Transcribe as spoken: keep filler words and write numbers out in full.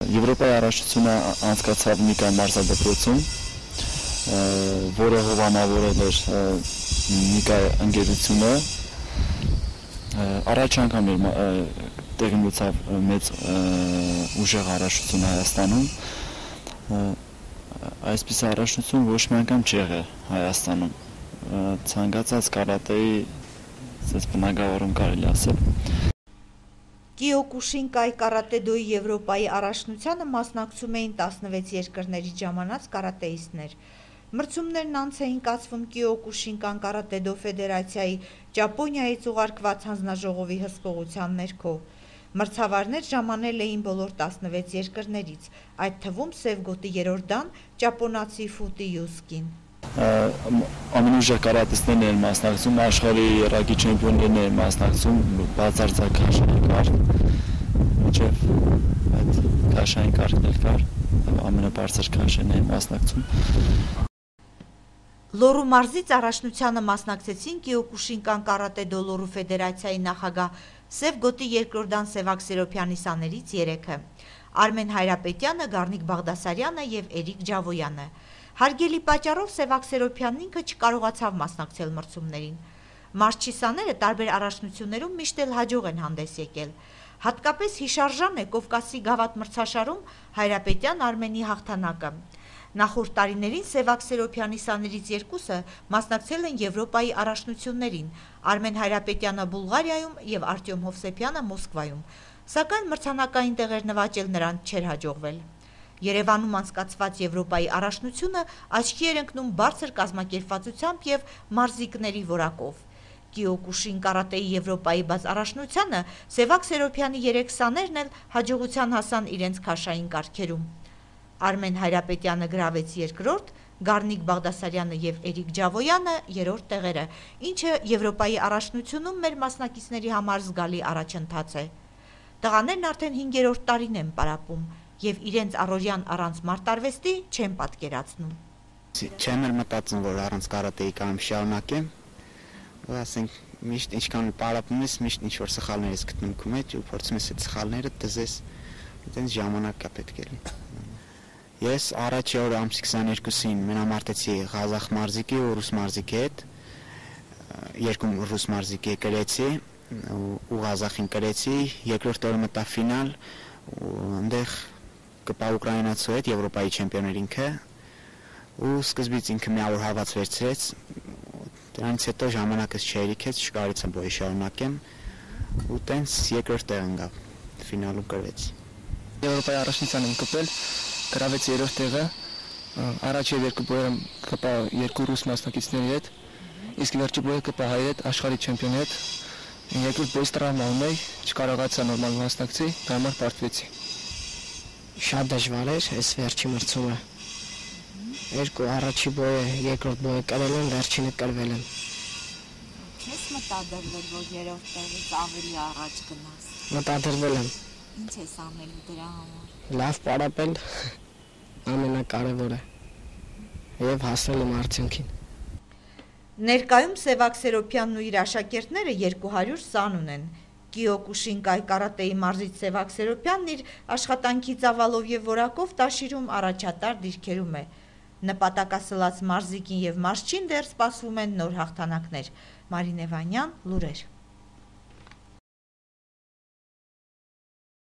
Եվրոպայի առաջնությունը անցկացավ Նիկա մարզադպրոցում, որը հովանավորել էր Նիկա ընկերությունը։ Առաջ անգամ տեղի ունեցավ մեծ ուժեղ առաջնություն Հայաստանում։ Այսպես առաջնություն ոչ մի անգամ չի եղել Հայաստանում։ Ցանկացած կարատեի բնագավառում կարելի ասել։ Կիոկուշինկայի կարատեդոյի Եվրոպայի առաջնությանը մասնակցում էին տասնվեց երկրներից ժամանած կարատեիստներ։ Մրցումներն անց էին կացվում Կիոկուշինկան կարատեդո ֆեդերացիայի Ճապոնիայից ուղարկված հանձնաժողովի հսկողության ներքո։ Մրցավարներ ժամանել էին բոլոր տասնվեց երկրներից, այդ թվում Սև գոտի երրորդ դան ճապոնացի Ֆուտի Յուսկին։ Ամենուժեղ կարատեիստներն են մասնակցում, աշխարհի եռակի չեմպիոններն են մասնակցում, բացարձակ քաշային կար, մինչև այդ քաշային կարգն էլ կար, ամենաբարձր քաշեն են մասնակցում։ Լոռու մարզից առաջնությանը մասնակցեցին Կիոկուշինկան կարատեդո Լոռու ֆեդերացիայի նախագահ Սև գոտի երկրորդ դան Սևակ Սերոբյանի սաներից երեքը՝ Արմեն Հայրապետյանը, Գառնիկ Բաղդասարյանը և Էրիկ Ջավոյանը։ Հարգելի պատճառով Սևակ Սերոբյանն ինքը չկարողացավ մասնակցել մրցումներին։ Մարզչի սաները տարբեր առաջնություններում միշտ էլ հաջող են հանդես եկել։ Հատկապես հիշարժան է Կովկասի գավաթ մրցաշարում Հայրապետյան Արմենի հաղթանակը։ Նախորդ տարիներին Սևակ Սերոբյանի սաներից երկուսը մասնակցել են Եվրոպայի առաջնություններին՝ Արմեն Հայրապետյանը Բուլղարիայում և Արտյոմ Հովսեփյանը Մոսկվայում, սակայն մրցանակային տեղեր նվաճել նրանց չէր հաջողվել։ Երևանում անցկացված Եվրոպայի առաջնությունը աչքի էր ընկնում բարձր կազմակերպվածությամբ և մարզիկների որակով։ Կիոկուշին կարատեի Եվրոպայի բաց առաջնությանը Սևակ Սերոբյանի երեք սաներն էլ հաջողության հասան իրենց քաշային կարգերում։ Արմեն Հայրապետյանը գրավեց երկրորդ, Գառնիկ Բաղդասարյանը և Էրիկ Ջավոյանը երրորդ տեղերը, ինչը Եվրոպայի առաջնությունում մեր մասնակիցների համար զգալի առաջընթաց է։ Տղաներն արդեն հինգերորդ տարին են պարապում և իրենց առօրյան առանց մարտարվեստի չեն պատկերացնում։ Չեմ էլ մտածում, որ առանց կարատեի կարող շարունակեմ, ասենք միշտ ինչքան պարապում ես, միշտ ինչ-որ սխալներ ես գտնում քո մեջ ու փորձում ես այդ սխալները դզես, այդպես ժամանակ կա պետք է։ Ես առաջի օրը ամսի քսաներկուսին մենամարտեցի Ղազախ մարզիկի ու ռուս մարզիկի հետ, երկու ռուս մարզիկի կրեցի ու Ղազախին կրեցի, երկրորդ օրը մտա ֆինալ ու այնտեղ կպա ուկրաինացու հետ Եվրոպայի չեմպիոներ ինքը ու սկզբից ինքը միավոր հավաց վերցրեց, դրանից հետո ժամանակս չերիքեց, չկարողացա բոյ շարունակեմ ու տենց երկրորդ տեղ ընկավ, ֆինալում կրվեց։ Եվրոպայի առաջնության եմ կպել, գրավեց երրորդ տեղը, առաջի երկու բոյը կպա երկու ռուս մասնակիցների հետ, իսկ վերջի բոյը կպա հայ հետ, աշխարհի չեմպիոնի հետ։ Երկրորդ բոյս տրավմա ունեի, չկարողացա նորմալ մասնակցի, դա համար պարտվեցի։ Շատ դժվար էր այս վերջի մրցումը։ Երկու առաջի բոյը, երկրորդ բոյը կրել եմ, վերջինը կրվել եմ։ Չես մտադրվել, որ երրորդ տեղից ավելի առաջ գնաս։ Մտադրվել եմ։ Ինչ ես անելու դրա համար։ Լավ պարապել ամենակարևորը և հասնել եմ արդյունքին։ Ներկայում Սևակ Սերոբյանն ու իր աշակերտները երկու հարյուր սան ունեն։ Կիոկուշինկայի կարատեի մարզից Սևակ Սերոբյանն իր աշխատանքի ծավալով և որակով տաշիրում առաջատար դիրքերում է։ Նպատակասլաց մարզիկին և մարզչին դեռ սպասվում են նոր հաղթանակներ։ Մարինե Վանյան, լուրեր։